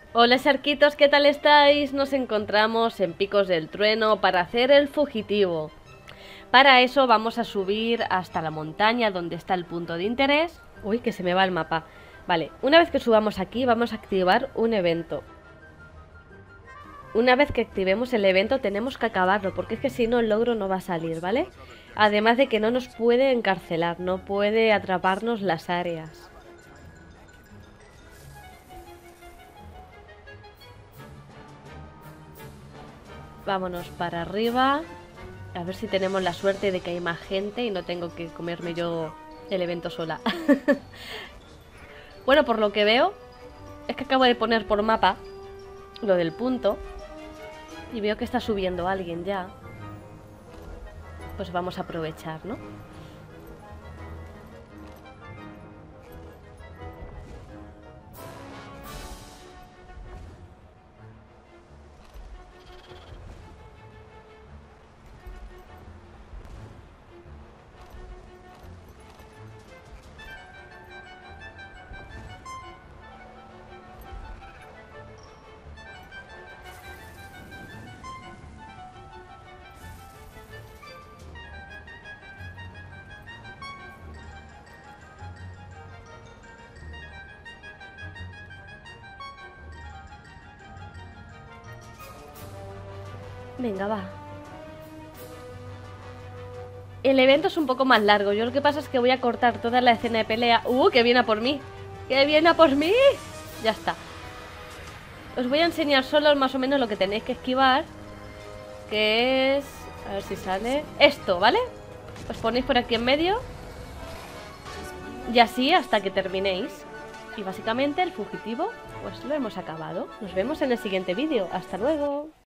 Hola Sarquitos, ¿qué tal estáis? Nos encontramos en Picos del Trueno para hacer el fugitivo. Para eso vamos a subir hasta la montaña donde está el punto de interés. Uy, que se me va el mapa. Vale, una vez que subamos aquí vamos a activar un evento. Una vez que activemos el evento tenemos que acabarlo, porque es que si no el logro no va a salir, ¿vale? Además de que no nos puede encarcelar, no puede atraparnos las áreas. Vámonos para arriba. A ver si tenemos la suerte de que hay más gente y no tengo que comerme yo el evento sola. Bueno, por lo que veo, es que acabo de poner por mapa lo del punto. Y veo que está subiendo alguien ya. Pues vamos a aprovechar, ¿no? Venga, va. El evento es un poco más largo. Yo lo que pasa es que voy a cortar toda la escena de pelea. ¡Que viene a por mí! ¡Que viene a por mí! Ya está. Os voy a enseñar solo más o menos lo que tenéis que esquivar. Que es... A ver si sale... Esto, ¿vale? Os ponéis por aquí en medio. Y así hasta que terminéis. Y básicamente el fugitivo, pues lo hemos acabado. Nos vemos en el siguiente vídeo. ¡Hasta luego!